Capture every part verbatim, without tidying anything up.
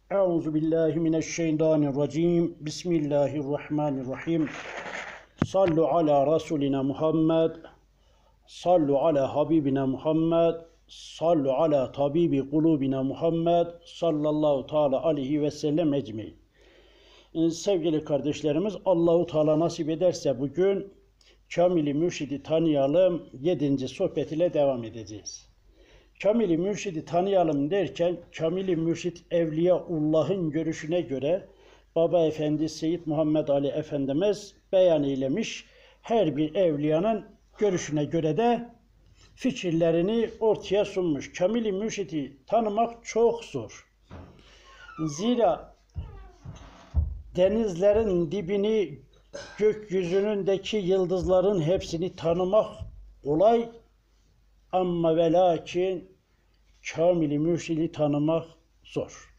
Euzu billahi mineşşeytanirracim. Bismillahirrahmanirrahim. Sallu ala Resulina Muhammed. Sallu ala Habibina Muhammed. Sallu ala tabibi kulubina Muhammed. Sallallahu teala aleyhi ve sellem ecmein. Sevgili kardeşlerimiz, Allahu Teala nasip ederse bugün Kamil-i Mürşid'i tanıyalım. Yedinci sohbet ile devam edeceğiz. Kamil-i Mürşid'i tanıyalım derken, Kamil-i Mürşid Evliyaullah'ın görüşüne göre Baba Efendi Seyyid Muhammed Ali Efendimiz beyan eylemiş. Her bir evliyanın görüşüne göre de fikirlerini ortaya sunmuş. Kamil-i Mürşid'i tanımak çok zor. Zira denizlerin dibini, gökyüzünündeki yıldızların hepsini tanımak kolay. Ama ve lakin Kamil-i Mürşid'i tanımak zor.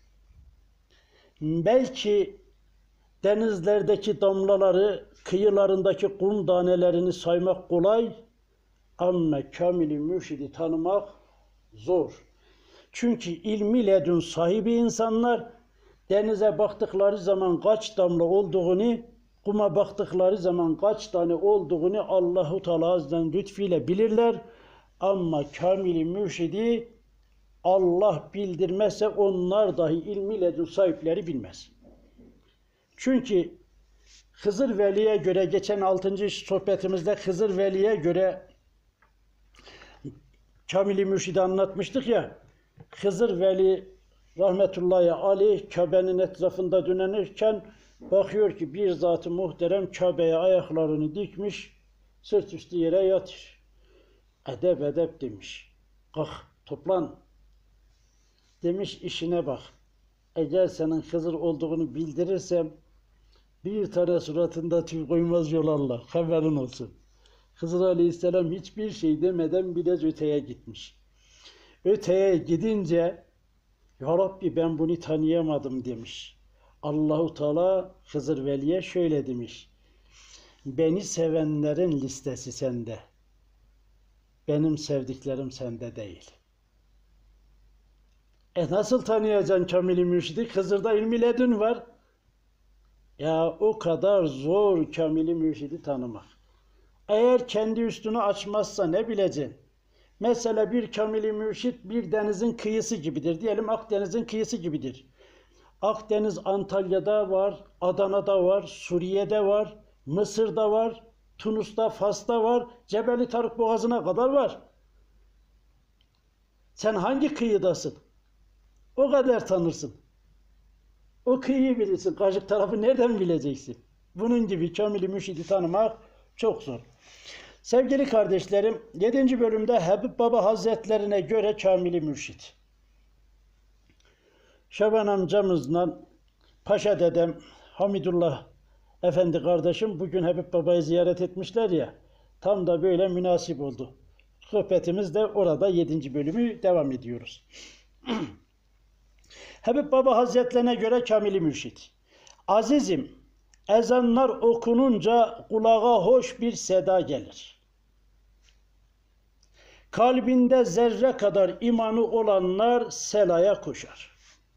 Belki denizlerdeki damlaları, kıyılarındaki kum tanelerini saymak kolay ama Kamil-i Mürşid'i tanımak zor. Çünkü ilmi ledün sahibi insanlar denize baktıkları zaman kaç damla olduğunu, kuma baktıkları zaman kaç tane olduğunu Allahu Teala Hazretleri lütfiyle bilirler. Ama Kamil-i Mürşid'i Allah bildirmezse onlar dahi ilmi ledün sahipleri bilmez. Çünkü Hızır Veli'ye göre, geçen altıncı sohbetimizde Hızır Veli'ye göre Kamil-i Mürşid'i anlatmıştık ya. Hızır Veli rahmetullahi aleyh Kabe'nin etrafında dönenirken bakıyor ki bir zat-ı muhterem Kabe'ye ayaklarını dikmiş, sırt üstü yere yatır. Edep edep demiş. Kalk toplan. Demiş işine bak. Eğer senin Hızır olduğunu bildirirsem bir tane suratında tüy koymaz yolarlar. Haberin olsun. Hızır Aleyhisselam hiçbir şey demeden biraz öteye gitmiş. Öteye gidince Ya Rabbi ben bunu tanıyamadım demiş. Allahu Teala Hızır Veli'ye şöyle demiş. Beni sevenlerin listesi sende. Benim sevdiklerim sende değil. E nasıl tanıyacaksın Kamil-i Mürşid'i? Hızır'da ilmi ledün var. Ya o kadar zor Kamil-i Mürşid'i tanımak. Eğer kendi üstünü açmazsa ne bileceksin? Mesela bir Kamil-i Mürşid bir denizin kıyısı gibidir. Diyelim Akdeniz'in kıyısı gibidir. Akdeniz Antalya'da var, Adana'da var, Suriye'de var, Mısır'da var, Tunus'ta, Fas'ta var, Cebeli Tarık Boğazı'na kadar var. Sen hangi kıyıdasın? O kadar tanırsın. O kıyıyı bilirsin. Karşı tarafı nereden bileceksin? Bunun gibi Kamil-i Mürşid'i tanımak çok zor. Sevgili kardeşlerim, yedinci bölümde Habib Baba Hazretlerine göre Kamil-i Mürşid. Şaban amcamızla Paşa dedem Hamidullah Efendi kardeşim bugün Habib Baba'yı ziyaret etmişler ya, tam da böyle münasip oldu. Sohbetimiz de orada yedinci bölümü devam ediyoruz. Habib Baba Hazretlerine göre Kamil-i Mürşid. Azizim, ezanlar okununca kulağa hoş bir seda gelir. Kalbinde zerre kadar imanı olanlar selaya koşar.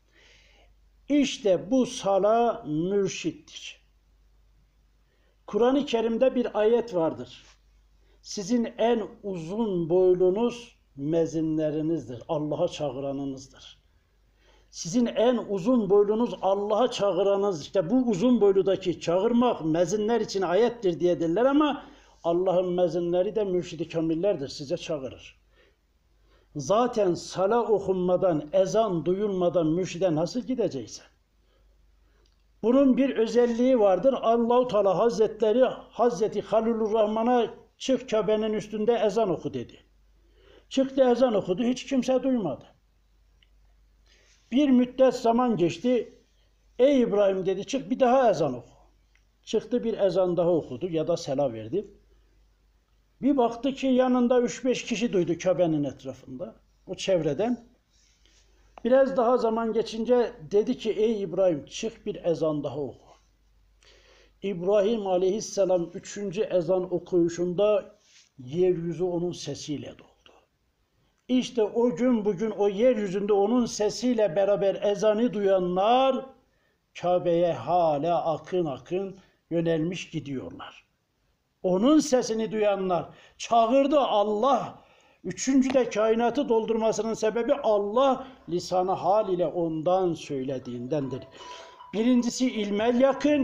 İşte bu sala mürşittir. Kur'an-ı Kerim'de bir ayet vardır. Sizin en uzun boylunuz mezinlerinizdir. Allah'a çağıranınızdır. Sizin en uzun boylunuz Allah'a çağıranınız. İşte bu uzun boyludaki çağırmak mezinler için ayettir diye derler ama Allah'ın mezinleri de mürşid-i kamillerdir. Size çağırır. Zaten sala okunmadan, ezan duyulmadan mürşide nasıl gideceksin? Bunun bir özelliği vardır. Allah-u Teala Hazretleri Hazreti Halilur Rahman'a çık Kabe'nin üstünde ezan oku dedi. Çıktı ezan okudu. Hiç kimse duymadı. Bir müddet zaman geçti. Ey İbrahim dedi çık bir daha ezan oku. Çıktı bir ezan daha okudu ya da selam verdi. Bir baktı ki yanında üç beş kişi duydu Kabe'nin etrafında. O çevreden. Biraz daha zaman geçince dedi ki ey İbrahim çık bir ezan daha oku. İbrahim aleyhisselam üçüncü ezan okuyuşunda yeryüzü onun sesiyle doldu. İşte o gün bugün o yeryüzünde onun sesiyle beraber ezanı duyanlar Kabe'ye hala akın akın yönelmiş gidiyorlar. Onun sesini duyanlar çağırdı Allah. Üçüncü de kainatı doldurmasının sebebi Allah lisan-ı hal ile ondan söylediğindendir. Birincisi ilmel yakın,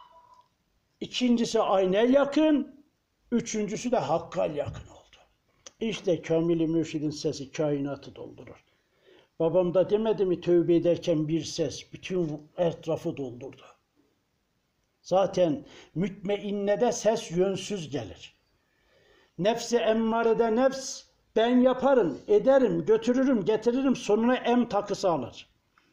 ikincisi aynel yakın, üçüncüsü de hakkal yakın oldu. İşte Kamil-i Mürşid'in sesi kainatı doldurur. Babam da demedi mi tövbe ederken bir ses bütün etrafı doldurdu. Zaten mütmeinnede ses yönsüz gelir. Nefsi emmarede nefs ben yaparım, ederim, götürürüm, getiririm sonuna em takısı alır.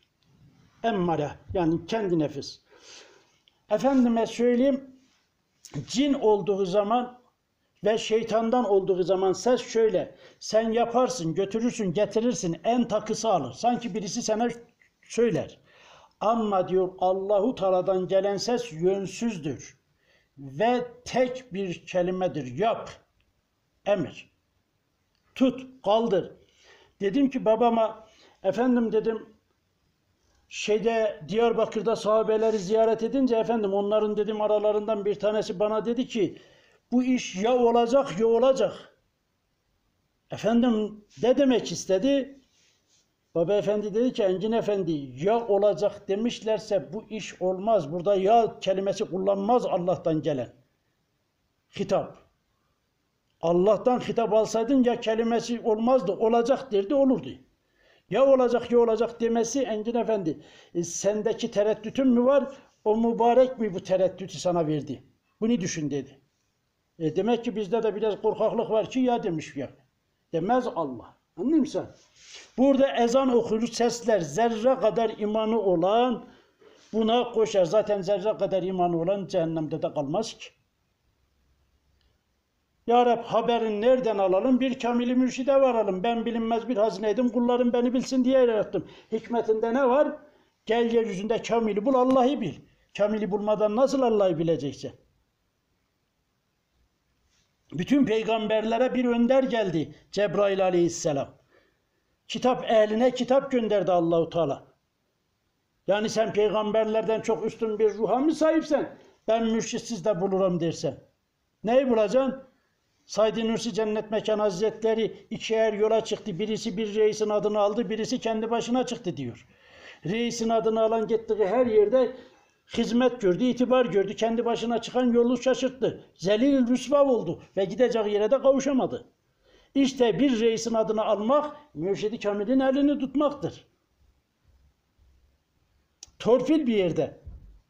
Emmare yani kendi nefis. Efendime söyleyeyim cin olduğu zaman ve şeytandan olduğu zaman ses şöyle. Sen yaparsın, götürürsün, getirirsin en takısı alır. Sanki birisi sana söyler. Ama diyor Allahu Teala'dan gelen ses yönsüzdür. Ve tek bir kelimedir. Yap. Emir. Tut, kaldır. Dedim ki babama, efendim dedim, şeyde Diyarbakır'da sahabeleri ziyaret edince efendim onların dedim aralarından bir tanesi bana dedi ki bu iş ya olacak ya olacak. Efendim ne demek istedi? Baba efendi dedi ki Engin efendi ya olacak demişlerse bu iş olmaz. Burada ya kelimesi kullanmaz Allah'tan gelen. Hitap. Allah'tan hitap alsaydın ya kelimesi olmazdı. Olacak derdi olurdu. Ya olacak ya olacak demesi Engin efendi e, sendeki tereddütün mü var? O mübarek mi bu tereddütü sana verdi? Bunu düşün dedi. E demek ki bizde de biraz korkaklık var ki ya demiş ya. Demez Allah. Anladın mı sen? Burada ezan okur sesler zerre kadar imanı olan buna koşar. Zaten zerre kadar imanı olan cehennemde de kalmaz ki. Ya Rab haberin nereden alalım? Bir Kamil-i Mürşid'e varalım. Ben bilinmez bir hazineydim. Kullarım beni bilsin diye yarattım. Hikmetinde ne var? Gel yeryüzünde Kamil'i bul, Allah'ı bil. Kamil'i bulmadan nasıl Allah'ı bileceksin? Bütün peygamberlere bir önder geldi. Cebrail aleyhisselam. Kitap ehline kitap gönderdi Allahu Teala. Yani sen peygamberlerden çok üstün bir ruha mı sahipsen? Ben mürşitsiz de bulurum dersen. Neyi bulacaksın? Said-i Nursi Cennet Mekan Hazretleri iki er yola çıktı. Birisi bir reisin adını aldı, birisi kendi başına çıktı diyor. Reisin adını alan gittiği her yerde hizmet gördü, itibar gördü. Kendi başına çıkan yolu şaşırttı. Zelil rüsva oldu ve gideceği yere de kavuşamadı. İşte bir reisin adını almak, Mürşid-i Kamil'in elini tutmaktır. Torpil bir yerde.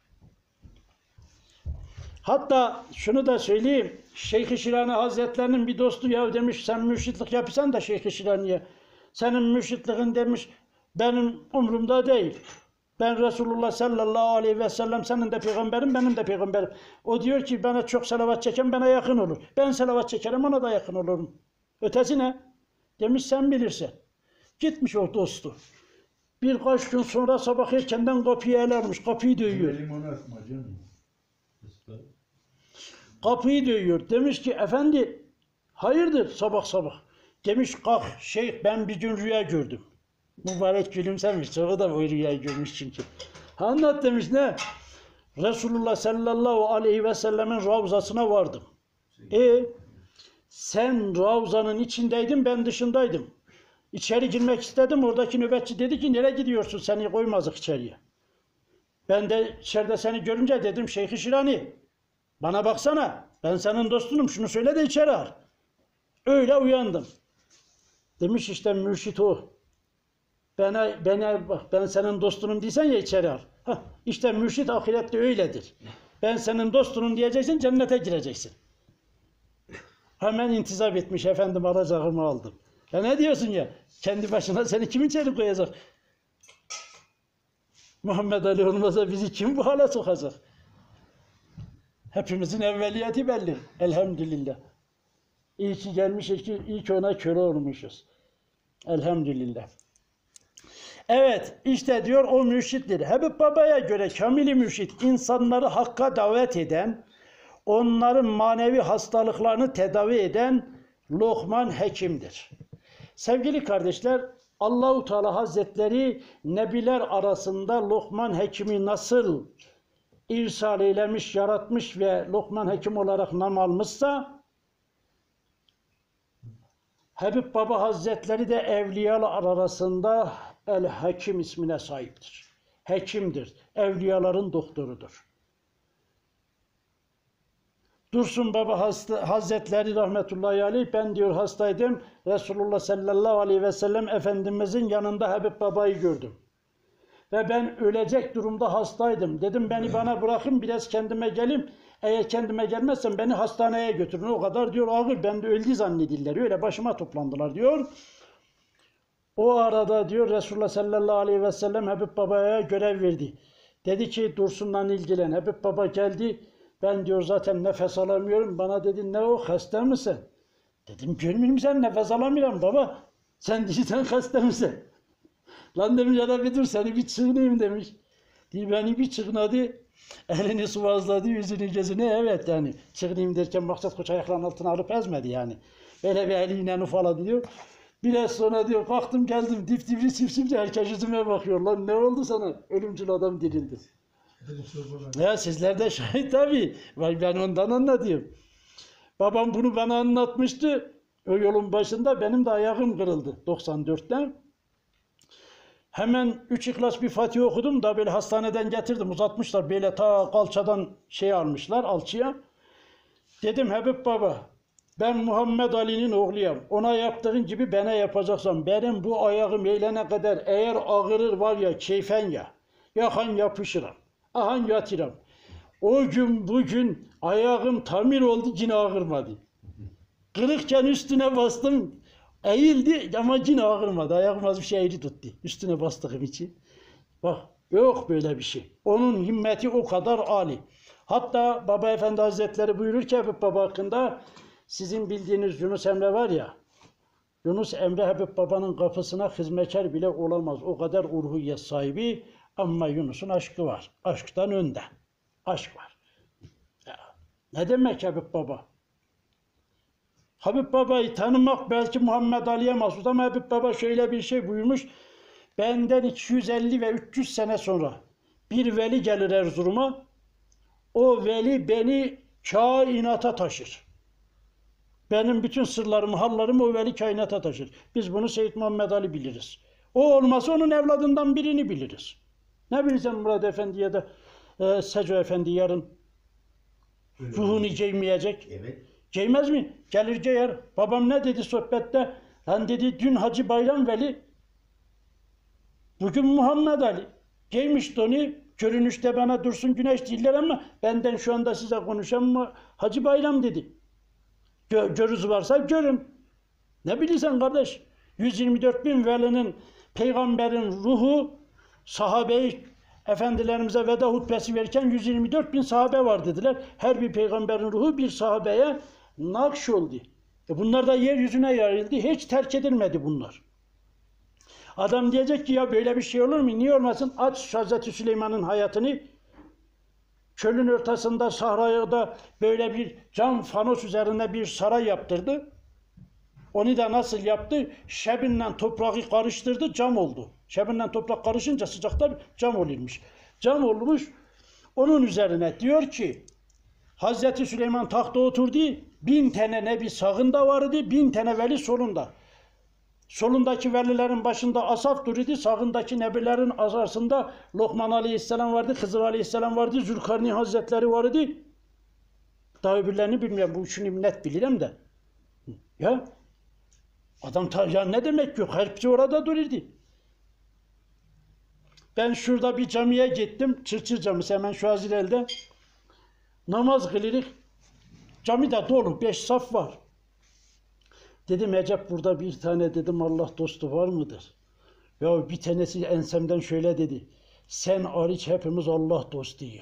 Hatta şunu da söyleyeyim, Şeyh-i Şirani Hazretlerinin bir dostu ya demiş, sen mürşitlik yapsan da Şeyh-i Şirani'ye. Senin mürşitliğin demiş, benim umurumda değil. Ben Resulullah sallallahu aleyhi ve sellem senin de peygamberim, benim de peygamberim. O diyor ki bana çok salavat çeken bana yakın olur. Ben salavat çekerim ona da yakın olurum. Ötesi ne? Demiş sen bilirsin. Gitmiş o dostu. Birkaç gün sonra sabah erkenden kapıyı elermiş. Kapıyı dövüyor. Kapıyı dövüyor. Demiş ki efendi hayırdır sabah sabah. Demiş kalk şeyh ben bir gün rüya gördüm. Mübarek gülümsemiş. Sonra da bu rüyayı görmüş çünkü. Anlat demiş ne? Resulullah sallallahu aleyhi ve sellemin ravzasına vardım. E sen ravzanın içindeydin ben dışındaydım. İçeri girmek istedim. Oradaki nöbetçi dedi ki nereye gidiyorsun? Seni koymazdık içeriye. Ben de içeride seni görünce dedim Şeyh-i Şirani bana baksana. Ben senin dostunum. Şunu söyle de içeri al. Öyle uyandım. Demiş işte mürşit o. Bana, bana bak ben senin dostunum diysen ya içeri al. Heh, işte mürşit ahirette öyledir. Ben senin dostunum diyeceksin cennete gireceksin. Hemen intizap etmiş efendim alacağımı aldım. Ya ne diyorsun ya? Kendi başına seni kim içeri koyacak? Muhammed Ali olmasa bizi kim bu hale sokacak? Hepimizin evveliyeti belli. Elhamdülillah. İyi ki gelmişiz ki, iyi ki ona köle olmuşuz. Elhamdülillah. Evet, işte diyor o mürşittir. Habib Baba'ya göre Kamil-i Mürşit insanları hakka davet eden, onların manevi hastalıklarını tedavi eden Lokman hekimdir. Sevgili kardeşler, Allahu Teala Hazretleri nebiler arasında Lokman Hekim'i nasıl irsal eylemiş, yaratmış ve Lokman Hekim olarak nam almışsa, Habib Baba Hazretleri de evliyalar arasında El Hakim ismine sahiptir. Hekimdir. Evliyaların doktorudur. Dursun Baba Hazretleri rahmetullahi aleyh, ben diyor hastaydım. Resulullah sallallahu aleyhi ve sellem Efendimizin yanında Habib Baba'yı gördüm. Ve ben ölecek durumda hastaydım. Dedim beni bana bırakın, biraz kendime geleyim. Eğer kendime gelmezsem beni hastaneye götürün. O kadar diyor ağır, ben de öldü zannedildiler. Öyle başıma toplandılar diyor. O arada diyor Resulullah sallallahu aleyhi ve sellem Habib Baba'ya görev verdi. Dedi ki Dursun'la ilgilen. Habib Baba geldi. Ben diyor zaten nefes alamıyorum. Bana dedi ne o, hasta mısın? Dedim görmüyorum sen nefes alamıyorum baba. Sen diyeceksin hasta mısın? Lan demiş ya bir dur seni bir çığınayım demiş. Diye beni bir çığınadı. Elini sıvazladı, yüzünü gözünü, evet yani. Çığınayım derken maksat koç ayaklarının altına alıp ezmedi yani. Böyle bir eliyle ufaladı diyor. Biraz sonra diyor kalktım geldim dip dibi sifsifce herkes yüzüme bakıyor. Lan ne oldu sana? Ölümcül adam dirildi. Ya sizler de şahit tabii. Ben ondan anlatıyorum. Babam bunu bana anlatmıştı. O yolun başında benim de ayağım kırıldı doksan dörtte. Hemen üç İhlas bir Fatiha okudum da böyle hastaneden getirdim. Uzatmışlar böyle ta kalçadan şey almışlar alçıya. Dedim Habib Baba ben Muhammed Ali'nin oğluyum. Ona yaptığın gibi bana yapacaksan benim bu ayağım eylene kadar eğer ağırır var ya keyfen ya. Yakan yapışırım. Ahan yatırım. O gün bugün ayağım tamir oldu yine ağırmadı. Kırıkken üstüne bastım. Eğildi ama yine ağırmadı. Ayağım az bir şey eğri tuttu. Üstüne bastığım için. Bak yok böyle bir şey. Onun himmeti o kadar âli. Hatta Baba Efendi Hazretleri buyurur ki Habib Baba hakkında sizin bildiğiniz Yunus Emre var ya. Yunus Emre Habib Baba'nın kapısına hizmetkar bile olamaz. O kadar urhiyet sahibi. Ama Yunus'un aşkı var. Aşktan önde. Aşk var. Ya, ne demek Habib Baba? Habib Baba'yı tanımak belki Muhammed Ali'ye mahsus ama Habib Baba şöyle bir şey buyurmuş. Benden iki yüz elli ve üç yüz sene sonra bir veli gelir Erzurum'a. O veli beni kainata taşır. Benim bütün sırlarımı, hallarımı o veli kainata taşır. Biz bunu Seyyid Muhammed Ali biliriz. O olmasa onun evladından birini biliriz. Ne bilirsen Murat Efendi ya da e, Seco Efendi yarın öyle ruhunu giymeyecek. Evet. Giymez mi? Gelir giyer. Babam ne dedi sohbette? Lan dedi dün Hacı Bayram Veli, bugün Muhammed Ali. Giymişti onu. Görünüşte bana Dursun Güneş değiller ama benden şu anda size konuşan Hacı Bayram dedi. Gö görüz varsa görün. Ne bilirsen kardeş? yüz yirmi dört bin velinin, peygamberin ruhu, sahabeyi efendilerimize veda hutbesi verirken yüz yirmi dört bin sahabe var dediler. Her bir peygamberin ruhu bir sahabeye nakş oldu. E bunlar da yeryüzüne yayıldı. Hiç terk edilmedi bunlar. Adam diyecek ki ya böyle bir şey olur mu? Niye olmasın? Aç Hazreti Süleyman'ın hayatını. Çölün ortasında, sahrada böyle bir cam fanos üzerinde bir saray yaptırdı. Onu da nasıl yaptı? Şebinle toprağı karıştırdı, cam oldu. Şebinle toprak karışınca sıcakta cam olurmuş. Cam olmuş. Onun üzerine diyor ki Hazreti Süleyman tahta oturdu. Bin tane nebi sağında vardı, bin tane veli solunda. Solundaki velilerin başında Asaf dururdu, sağındaki nebilerin arasında Lokman Aleyhisselam vardı, Hızır Aleyhisselam vardı, Zülkarni Hazretleri vardı. Daha öbürlerini bilmiyorum, bu üçünü net bilirim de. Ya adam ya ne demek yok, hepsi orada dururdu. Ben şurada bir camiye gittim, Çırçır Camisi hemen şu Azirel'de. Namaz kılırık, cami de dolu, beş saf var. Dedim Ecep burada bir tane dedim Allah dostu var mıdır? Ya bir tanesi ensemden şöyle dedi. Sen hariç hepimiz Allah dostuyuz.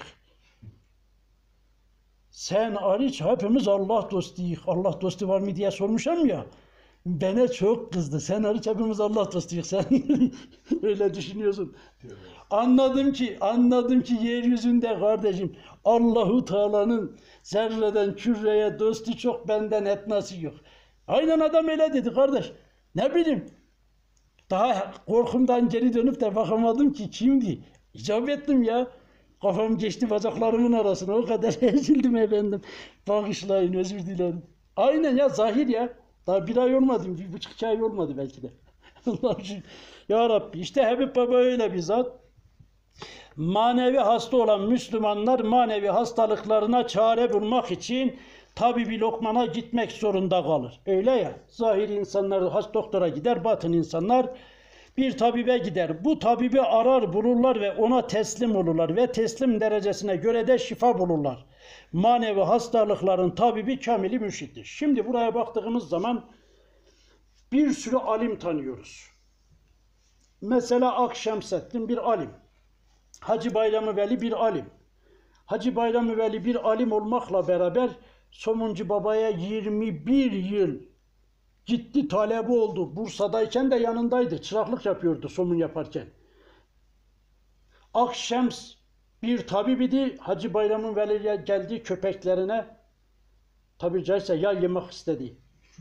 Sen hariç hepimiz Allah dostuyuz. Allah dostu var mı diye sormuşam ya. Bana çok kızdı. Sen hariç hepimiz Allah dostuyuz. Sen öyle düşünüyorsun. Anladım ki, anladım ki yeryüzünde kardeşim Allahu Teala'nın zerreden küreye dostu çok benden etnası yok. Aynen adam öyle dedi kardeş. Ne bileyim. Daha korkumdan geri dönüp de bakamadım ki kimdi. İcap ettim ya. Kafam geçti bacaklarımın arasına. O kadar ezildim efendim. Bağışlayın, özür dilerim. Aynen ya, zahir ya. Daha bir ay olmadı, bir buçuk iki ay olmadı belki de. Allah'ım şükür. Ya Rabbi, işte Habib Baba öyle bir zat. Manevi hasta olan Müslümanlar manevi hastalıklarına çare bulmak için tabi bir lokmana gitmek zorunda kalır. Öyle ya, zahir insanlar has doktora gider, batın insanlar bir tabibe gider. Bu tabibi arar bulurlar ve ona teslim olurlar ve teslim derecesine göre de şifa bulurlar. Manevi hastalıkların tabibi kamili mürşittir. Şimdi buraya baktığımız zaman bir sürü alim tanıyoruz. Mesela Akşemseddin bir alim. Hacı Bayram-ı Veli bir alim. Hacı Bayram-ı Veli bir alim olmakla beraber Somuncu Baba'ya yirmi bir yıl gitti, talebi oldu. Bursa'dayken de yanındaydı. Çıraklık yapıyordu somun yaparken. Akşems bir tabibidi. Hacı Bayram-ı Veli'ye geldi köpeklerine. Tabi caizse yay yemek istedi.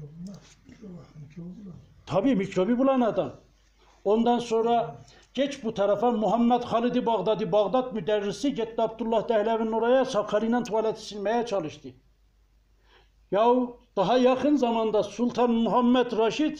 Tabi mikrobi bulan adam. Ondan sonra geç bu tarafa Muhammed Halid-i Bağdadi, Bağdat müderrisi gitti Abdullah Dehlevi'nin oraya sakarıyla tuvaleti silmeye çalıştı. Yahu daha yakın zamanda Sultan Muhammed Raşid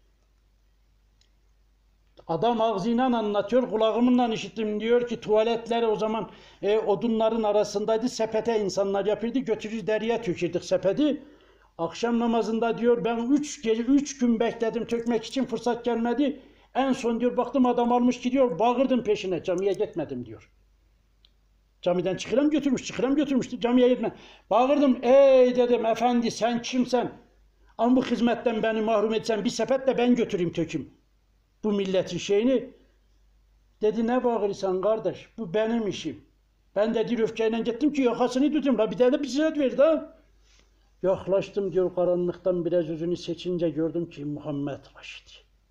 adam ağzıyla anlatıyor, kulağımla işittim, diyor ki tuvaletleri o zaman e, odunların arasındaydı, sepete insanlar yapırdı, götürür deriye tökürdük sepeti. Akşam namazında diyor ben üç gece üç gün bekledim tökmek için, fırsat gelmedi. En son diyor baktım adam almış gidiyor, bağırdım peşine, camiye gitmedim diyor. Camiden çıkıram götürmüş, çıkıram götürmüş, camiye gitme. Bağırdım, ey dedim efendi sen kimsen? Ama bu hizmetten beni mahrum etsen bir sepetle ben götüreyim töküm. Bu milletin şeyini. Dedi ne bağırırsan kardeş, bu benim işim. Ben de öfkeyle gittim ki yakasını tutayım, la bir tane bir ziyad verdi ha. Yaklaştım diyor, karanlıktan biraz yüzünü seçince gördüm ki Muhammed Raşid.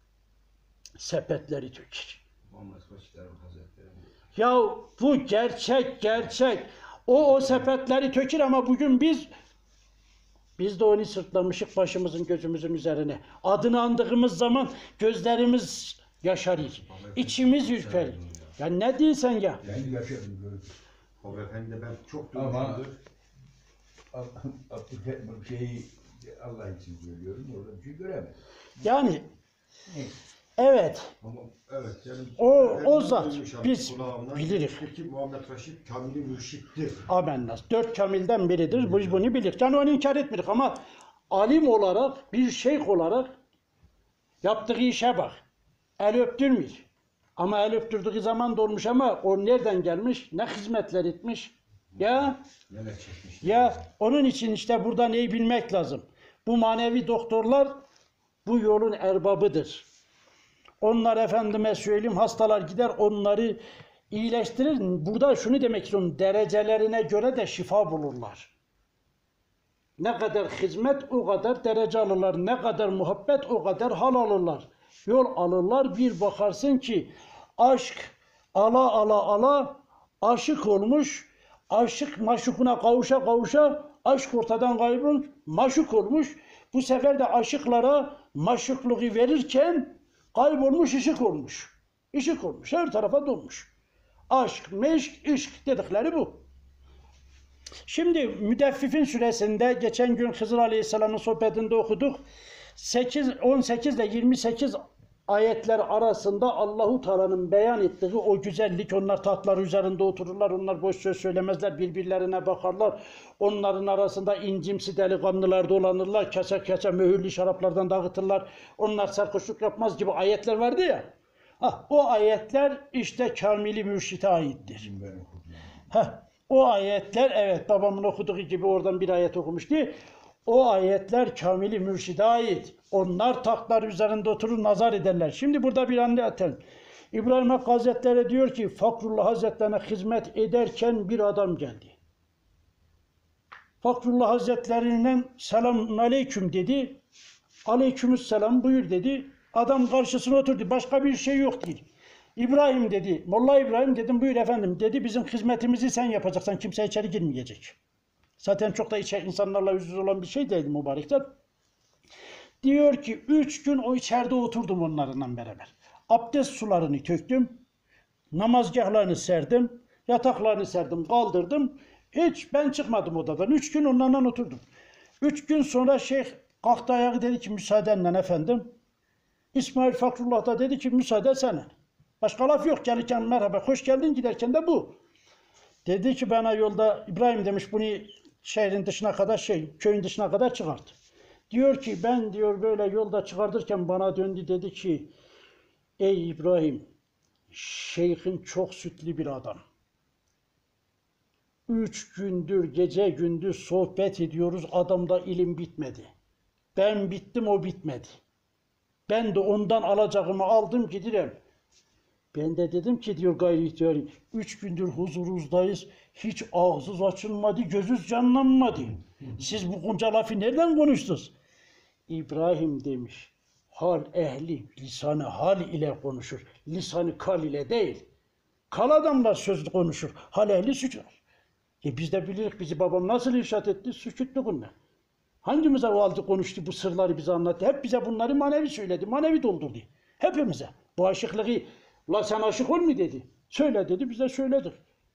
Sepetleri tökür. Muhammed Raşid'lerin Hazretleri. Ya bu gerçek, gerçek. O o sepetleri tökür ama bugün biz biz de onu sırtlamışık başımızın gözümüzün üzerine. Adını andığımız zaman gözlerimiz yaşarır. İçimiz ürperir. Ya ne diyorsun ya? Ben yaşadım gördüm. O efendi ben çok Ama duymuşumdur. şeyi Allah için söylüyorum, orada bir şey göremedim. Yani evet. Ama evet yani O o ben zat duymuş abi biz kulağımdan. biliriz. Peki Muhammed Raşid kamili mürşittir. Amennas. Dört kamilden biridir. Biz bunu biliriz. Yani onu inkar etmiyoruz ama alim olarak, bir şeyh olarak yaptığı işe bak. El öptürmüyor. Ama el öptürdüğü zaman dolmuş ama o nereden gelmiş? Ne hizmetler etmiş? Ya Neler çekmiş. ya onun için işte burada neyi bilmek lazım? Bu manevi doktorlar bu yolun erbabıdır. Onlar efendime söyleyeyim hastalar gider onları iyileştirir. Burada şunu demek istiyorum. Derecelerine göre de şifa bulurlar. Ne kadar hizmet o kadar derece alırlar. Ne kadar muhabbet o kadar hal alırlar. Yol alırlar. Bir bakarsın ki aşk ala ala ala aşık olmuş. Aşık maşukuna kavuşa kavuşa aşk ortadan kaybolmuş. Maşuk olmuş. Bu sefer de aşıklara maşukluğu verirken kaybolmuş, ışık olmuş. Işık olmuş. Her tarafa dolmuş. Aşk, meşk, işk dedikleri bu. Şimdi Müdeffifin suresinde geçen gün Hızır Aleyhisselam'ın sohbetinde okuduk. sekiz, on sekiz ile yirmi sekiz ayetler arasında Allahu Teala'nın beyan ettiği o güzellik, onlar tahtlar üzerinde otururlar, onlar boş söz söylemezler, birbirlerine bakarlar. Onların arasında incimsi delikanlılar dolanırlar, kese kese mühürlü şaraplardan dağıtırlar. Onlar sarhoşluk yapmaz gibi ayetler vardı ya. Hah, o ayetler işte kamili mürşite aittir. Ben okudum. Heh, o ayetler evet babamın okuduğu gibi oradan bir ayet okumuştu. O ayetler kamili mürşide ait. Onlar tahtlar üzerinde oturur nazar ederler. Şimdi burada bir anlatalım. İbrahim Hakkı Hazretleri diyor ki Fakrullah Hazretlerine hizmet ederken bir adam geldi. Fakrullah Hazretleri'nden selamun aleyküm dedi. Aleykümselam buyur dedi. Adam karşısına oturdu. Başka bir şey yok değil. İbrahim dedi. Molla İbrahim dedim buyur efendim dedi. Bizim hizmetimizi sen yapacaksan kimse içeri girmeyecek. Zaten çok da içe, insanlarla yüz yüze olan bir şey değil mübarekler. Diyor ki üç gün o içeride oturdum onlarla beraber. Abdest sularını töktüm. Namazgahlarını serdim. Yataklarını serdim, kaldırdım. Hiç ben çıkmadım odadan. Üç gün onlarla oturdum. Üç gün sonra şeyh kalktı ayağı, dedi ki müsaadenle efendim. İsmail Fakrullah da dedi ki müsaade senin. Başka laf yok. Gelirken merhaba, hoş geldin, giderken de bu. Dedi ki bana yolda İbrahim demiş bunu şehrin dışına kadar şey, köyün dışına kadar çıkarttı. Diyor ki ben diyor böyle yolda çıkartırken bana döndü, dedi ki ey İbrahim, şeyhin çok sütlü bir adam. Üç gündür gece gündüz sohbet ediyoruz, adamda ilim bitmedi. Ben bittim, o bitmedi. Ben de ondan alacağımı aldım, giderim. Ben de dedim ki diyor gayri ihtiyari, üç gündür huzurunuzdayız, hiç ağzınız açılmadı, gözünüz canlanmadı. Siz bu bunca lafı nereden konuştunuz? İbrahim demiş, hal ehli lisanı hal ile konuşur, lisanı kal ile değil. Kal adamlar söz konuşur, hal ehli sükut. E biz de biliriz, bizi babam nasıl irşat etti, sükutlu bunlar. Hangimize o aldı konuştu, bu sırları bize anlattı, hep bize bunları manevi söyledi, manevi doldurdu. Hepimize. Bu aşıklığı, la sen aşık ol mu dedi. Söyle dedi, bize söyledik.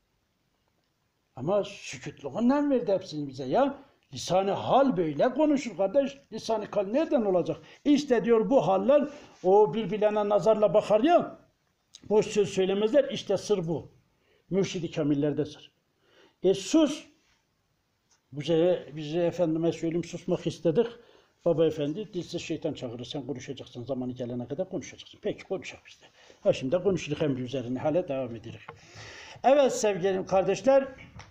Ama sükutluğundan verdi hepsini bize ya. Lisan-ı hal böyle konuşur kardeş. Lisan-ı kal nereden olacak? İşte diyor bu haller, o birbirlerine nazarla bakar ya, boş söz söylemezler. İşte sır bu. Mürşid-i kamillerde sır. E sus. Bize, bize efendime söyleyeyim susmak istedik. Baba efendi dilsiz şeytan çağırır. Sen konuşacaksın, zamanı gelene kadar konuşacaksın. Peki konuşalım işte. Ha şimdi konuşuruz emri üzerine, hala devam ederiz. Evet sevgili kardeşler,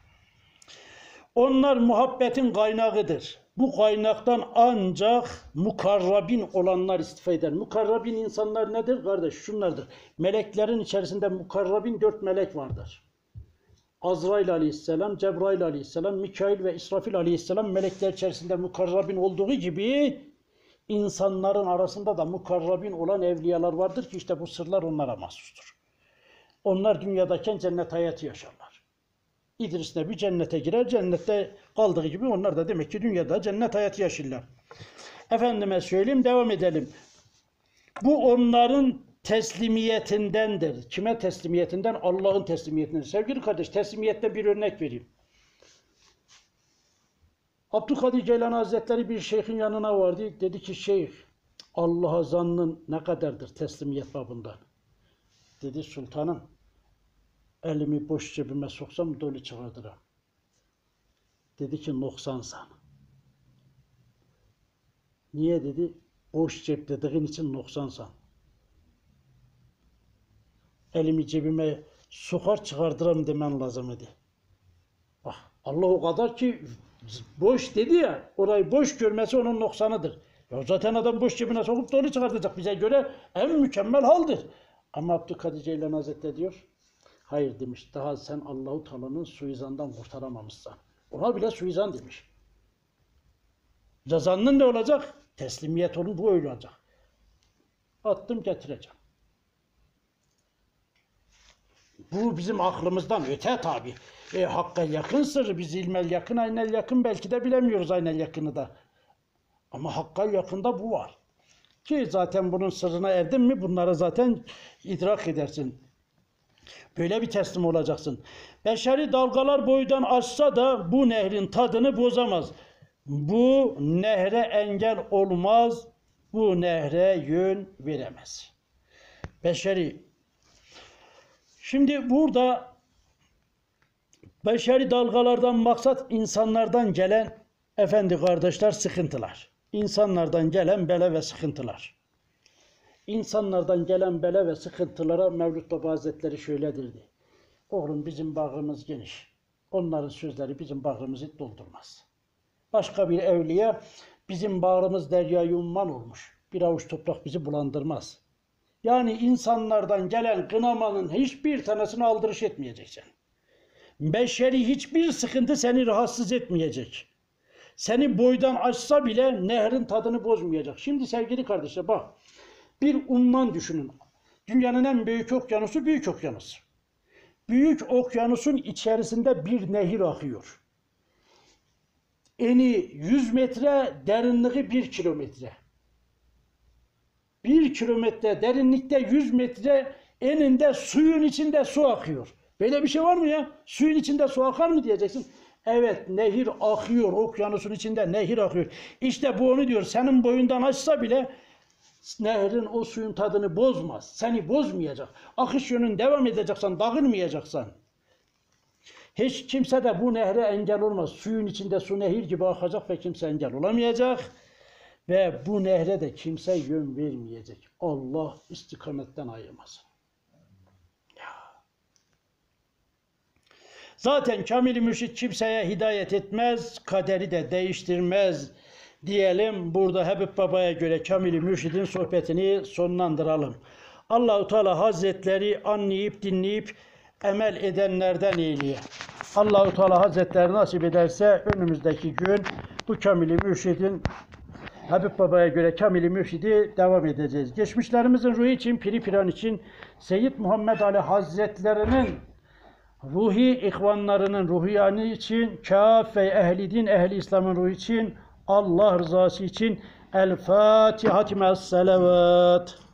onlar muhabbetin kaynağıdır. Bu kaynaktan ancak mukarrabin olanlar istifade eder. Mukarrabin insanlar nedir kardeş? Şunlardır. Meleklerin içerisinde mukarrabin dört melek vardır. Azrail aleyhisselam, Cebrail aleyhisselam, Mikail ve İsrafil aleyhisselam melekler içerisinde mukarrabin olduğu gibi insanların arasında da mukarrabin olan evliyalar vardır ki işte bu sırlar onlara mahsustur. Onlar dünyadayken cennet hayatı yaşarlar. İdris Nebi cennete girer, cennette kaldığı gibi onlar da demek ki dünyada cennet hayatı yaşarlar. Efendime söyleyeyim, devam edelim. Bu onların teslimiyetindendir. Kime teslimiyetinden? Allah'ın teslimiyetinden. Sevgili kardeş, teslimiyette bir örnek vereyim. Abdülkadir Geylani Hazretleri bir şeyhin yanına vardı. Dedi ki şeyh, Allah'a zannın ne kadardır teslimiyet babından? Dedi sultanım, elimi boş cebime soksam dolu çıkartırım. Dedi ki noksan san. Niye dedi? Boş cep dediğin için noksan san. Elimi cebime sokar çıkartırım demen lazım idi. Bak Allah o kadar ki boş dedi ya, orayı boş görmesi onun noksanıdır. Ya zaten adam boş cebine sokup dolu çıkartacak, bize göre en mükemmel haldir. Ama Abdülkadir Geylani Hazretleri diyor, hayır demiş, daha sen Allah-u Teala'nın suizandan kurtaramamışsan. Ona bile suizan demiş. Cezanın ne olacak? Teslimiyet olun, bu öyle olacak. Attım getireceğim. Bu bizim aklımızdan öte tabi. E, hakka yakın sırrı, biz ilmel yakın, aynel yakın belki de bilemiyoruz aynel yakını da. Ama hakka yakında bu var. Ki zaten bunun sırrına erdin mi bunları zaten idrak edersin. Böyle bir teslim olacaksın. Beşeri dalgalar boydan aşsa da bu nehrin tadını bozamaz. Bu nehre engel olmaz. Bu nehre yön veremez. Beşeri. Şimdi burada beşeri dalgalardan maksat insanlardan gelen efendi kardeşler sıkıntılar. İnsanlardan gelen bela ve sıkıntılar. İnsanlardan gelen bela ve sıkıntılara Mevlüt Baba Hazretleri şöyle derdi. Oğlum bizim bağrımız geniş. Onların sözleri bizim bağrımızı doldurmaz. Başka bir evliya bizim bağrımız derya-i umman olmuş. Bir avuç toprak bizi bulandırmaz. Yani insanlardan gelen kınamanın hiçbir tanesine aldırış etmeyeceksin. Beşeri hiçbir sıkıntı seni rahatsız etmeyecek. Seni boydan aşsa bile nehrin tadını bozmayacak. Şimdi sevgili kardeşler bak. Bir umman düşünün. Dünyanın en büyük okyanusu Büyük Okyanus. Büyük Okyanus'un içerisinde bir nehir akıyor. Eni yüz metre, derinliği bir kilometre. bir kilometre derinlikte yüz metre eninde suyun içinde su akıyor. Böyle bir şey var mı ya? Suyun içinde su akar mı diyeceksin. Evet, nehir akıyor. Okyanusun içinde nehir akıyor. İşte bu onu diyor. Senin boyundan aşsa bile nehrin o suyun tadını bozmaz. Seni bozmayacak. Akış yönün devam edeceksen, dağılmayacaksan. Hiç kimse de bu nehre engel olmaz. Suyun içinde su nehir gibi akacak ve kimse engel olamayacak. Ve bu nehre de kimse yön vermeyecek. Allah istikametten ayırmasın. Ya. Zaten kamil-i mürşid kimseye hidayet etmez, kaderi de değiştirmez diyelim. Burada Habib Baba'ya göre kamil-i mürşidin sohbetini sonlandıralım. Allah-u Teala Hazretleri anlayıp dinleyip emel edenlerden eyleye. Allah-u Teala Hazretleri nasip ederse önümüzdeki gün bu kamil-i mürşidin Habib Baba'ya göre kamil-i mürşidi devam edeceğiz. Geçmişlerimizin ruhu için, Piri Piran için, Seyyid Muhammed Ali Hazretlerinin ruhi ihvanlarının ruhiyani için, kâfe ehli din, ehli İslam'ın ruhu için, Allah rızası için El Fatiha-ti me's-selavat.